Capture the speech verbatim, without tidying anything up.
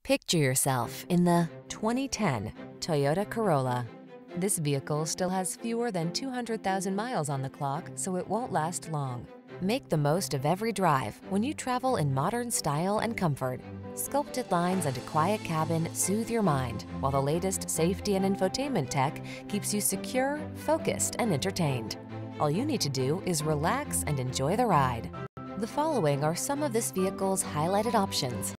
Picture yourself in the twenty ten Toyota Corolla. This vehicle still has fewer than two hundred thousand miles on the clock, so it won't last long. Make the most of every drive when you travel in modern style and comfort. Sculpted lines and a quiet cabin soothe your mind, while the latest safety and infotainment tech keeps you secure, focused, and entertained. All you need to do is relax and enjoy the ride. The following are some of this vehicle's highlighted options: